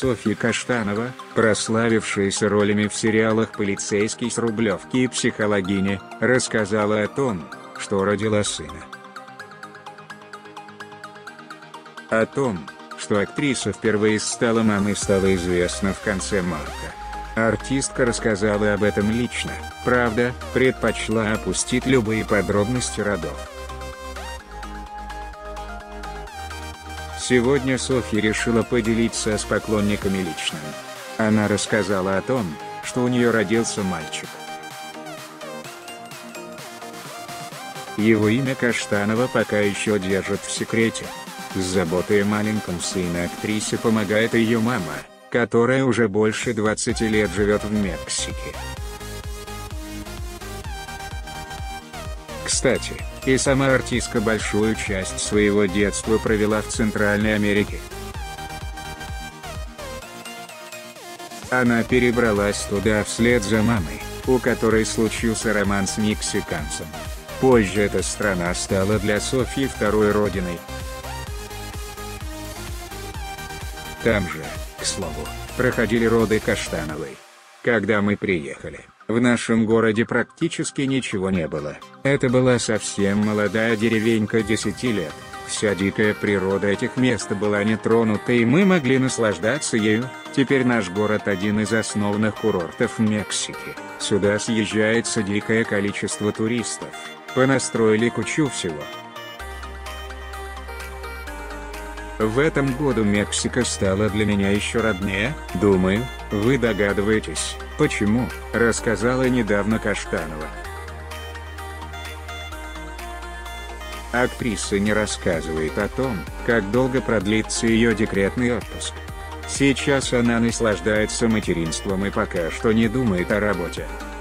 Софья Каштанова, прославившаяся ролями в сериалах «Полицейский с Рублевки» и «Психологиня», рассказала о том, что родила сына. О том, что актриса впервые стала мамой, стало известно в конце марта. Артистка рассказала об этом лично, правда, предпочла опустить любые подробности родов. Сегодня Софья решила поделиться с поклонниками личным. Она рассказала о том, что у нее родился мальчик. Его имя Каштанова пока еще держат в секрете. С заботой о маленьком сыне актрисе помогает ее мама, которая уже больше 20 лет живет в Мексике. Кстати, и сама артистка большую часть своего детства провела в Центральной Америке. Она перебралась туда вслед за мамой, у которой случился роман с мексиканцем. Позже эта страна стала для Софьи второй родиной. Там же, к слову, проходили роды Каштановой. Когда мы приехали, в нашем городе практически ничего не было. Это была совсем молодая деревенька 10 лет. Вся дикая природа этих мест была не тронута, и мы могли наслаждаться ею. Теперь наш город один из основных курортов Мексики. Сюда съезжается дикое количество туристов. Понастроили кучу всего. В этом году Мексика стала для меня еще роднее. Думаю, вы догадываетесь, почему, рассказала недавно Каштанова. Актриса не рассказывает о том, как долго продлится ее декретный отпуск. Сейчас она наслаждается материнством и пока что не думает о работе.